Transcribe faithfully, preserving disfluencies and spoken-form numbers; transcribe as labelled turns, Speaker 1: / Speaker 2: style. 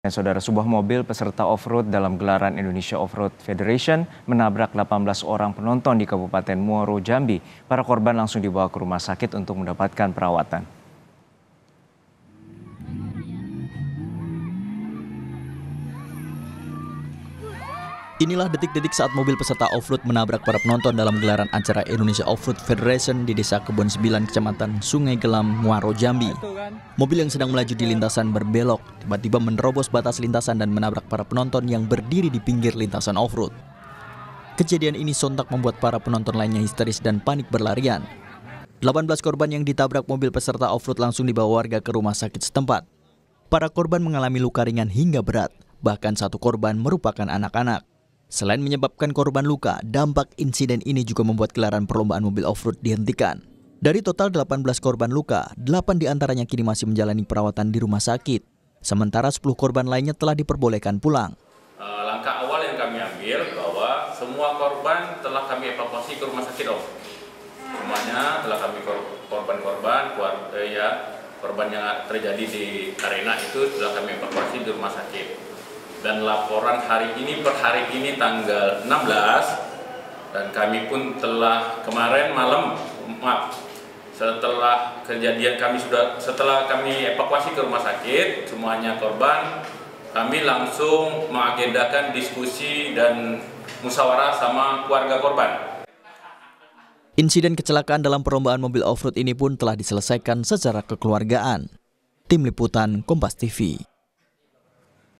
Speaker 1: Saudara, sebuah mobil peserta off-road dalam gelaran Indonesia Off-Road Federation menabrak delapan belas orang penonton di Kabupaten Muaro, Jambi. Para korban langsung dibawa ke rumah sakit untuk mendapatkan perawatan.
Speaker 2: Inilah detik-detik saat mobil peserta off-road menabrak para penonton dalam gelaran acara Indonesia Off-Road Federation di Desa Kebon Sembilan, Kecamatan Sungai Gelam, Muaro, Jambi. Mobil yang sedang melaju di lintasan berbelok tiba-tiba menerobos batas lintasan dan menabrak para penonton yang berdiri di pinggir lintasan off-road. Kejadian ini sontak membuat para penonton lainnya histeris dan panik berlarian. delapan belas korban yang ditabrak mobil peserta off-road langsung dibawa warga ke rumah sakit setempat. Para korban mengalami luka ringan hingga berat, bahkan satu korban merupakan anak-anak. Selain menyebabkan korban luka, dampak insiden ini juga membuat gelaran perlombaan mobil off-road dihentikan. Dari total delapan belas korban luka, delapan diantaranya kini masih menjalani perawatan di rumah sakit. Sementara sepuluh korban lainnya telah diperbolehkan pulang.
Speaker 3: Langkah awal yang kami ambil bahwa semua korban telah kami evakuasi ke rumah sakit, Om. Semuanya telah kami korban-korban, eh, ya, korban yang terjadi di arena itu telah kami evakuasi di rumah sakit. Dan laporan hari ini per hari ini tanggal enam belas, dan kami pun telah kemarin malam, maaf, setelah kejadian kami sudah setelah kami evakuasi ke rumah sakit semuanya korban, kami langsung mengagendakan diskusi dan musyawarah sama keluarga korban.
Speaker 2: Insiden kecelakaan dalam perlombaan mobil off-road ini pun telah diselesaikan secara kekeluargaan. Tim Liputan Kompas T V.